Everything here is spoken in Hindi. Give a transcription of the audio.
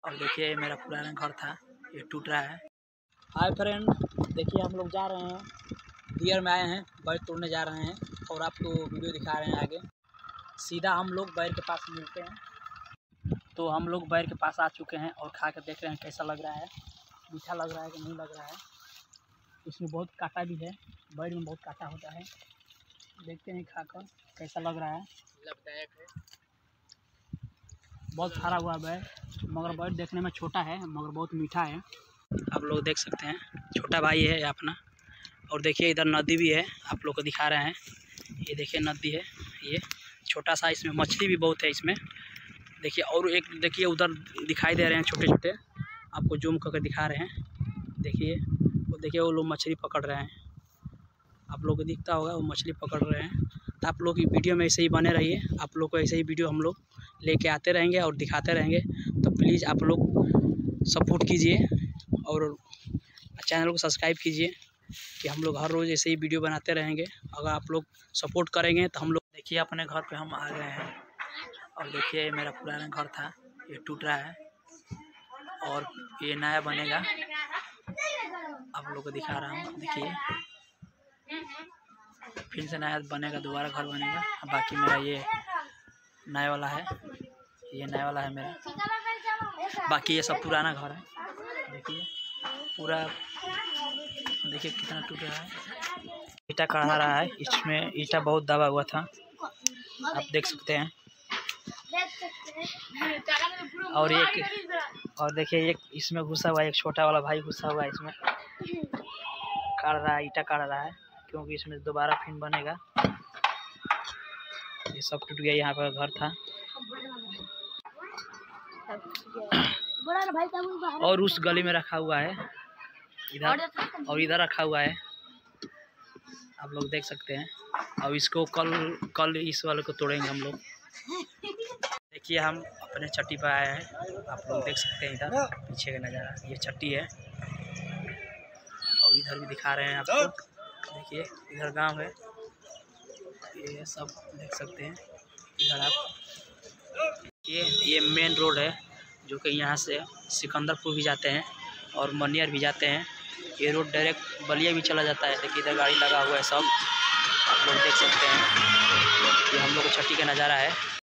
और देखिए मेरा पुराना घर था, ये टूट रहा है। हाय फ्रेंड, देखिए हम लोग जा रहे हैं, दियर में आए हैं, बैर तोड़ने जा रहे हैं और आपको वीडियो दिखा रहे हैं। आगे सीधा हम लोग बैर के पास मिलते हैं। तो हम लोग बैर के पास आ चुके हैं और खा कर देख रहे हैं कैसा लग रहा है, मीठा लग रहा है कि नहीं लग रहा है। इसमें बहुत कांटा भी है, बैर में बहुत कांटा होता है। देखते हैं खाकर कैसा लग रहा है। लाभदायक है, बहुत सारा हुआ बैर, मगर बैर देखने में छोटा है मगर बहुत मीठा है। आप लोग देख सकते हैं, छोटा भाई है अपना। और देखिए इधर नदी भी है, आप लोग को दिखा रहे हैं। ये देखिए नदी है, ये छोटा सा, इसमें मछली भी बहुत है इसमें। देखिए और एक देखिए उधर दिखाई दे रहे हैं छोटे छोटे, आपको जूम करके दिखा रहे हैं। देखिए वो लोग मछली पकड़ रहे हैं, आप लोग को दिखता होगा वो मछली पकड़ रहे हैं। तो आप लोग की वीडियो में ऐसे ही बने रहिए, आप लोग को ऐसे ही वीडियो हम लोग लेके आते रहेंगे और दिखाते रहेंगे। तो प्लीज़ आप लोग सपोर्ट कीजिए और चैनल को सब्सक्राइब कीजिए कि हम लोग हर रोज़ ऐसे ही वीडियो बनाते रहेंगे। अगर आप लोग सपोर्ट करेंगे तो हम लोग, देखिए अपने घर पे हम आ गए हैं। और देखिए मेरा पुराना घर था, ये टूट रहा है और ये नया बनेगा। आप लोग को दिखा रहा हूँ, देखिए फिर से नया बनेगा, दोबारा घर बनेगा। बाकी मेरा ये नया वाला है, ये नया वाला है मेरा। बाकी ये सब पुराना घर है। देखिए पूरा, देखिए कितना टूट रहा है। ईटा कढ़ा रहा है, इसमें ईटा बहुत दबा हुआ था, आप देख सकते हैं। और देखिए एक इसमें घुसा हुआ है, एक छोटा वाला भाई घुसा हुआ है इसमें, काट रहा है, ईटा काट रहा है, क्योंकि इसमें दोबारा फिर बनेगा। ये सब टूट गया, यहाँ पर घर था और उस गली में रखा हुआ है, इधर और इधर रखा हुआ है, आप लोग देख सकते हैं। और इसको कल इस वाले को तोड़ेंगे हम लोग। देखिए हम अपने चट्टी पर आए हैं, आप लोग देख सकते हैं इधर पीछे का नज़ारा, ये चट्टी है। और इधर भी दिखा रहे हैं आपको, देखिए इधर गांव है, ये सब देख सकते हैं इधर आप। ये मेन रोड है जो कि यहाँ से सिकंदरपुर भी जाते हैं और मनियर भी जाते हैं। ये रोड डायरेक्ट बलिया भी चला जाता है। देखिए इधर गाड़ी लगा हुआ है सब, आप लोग देख सकते हैं। ये हम लोग को छठी का नज़ारा है।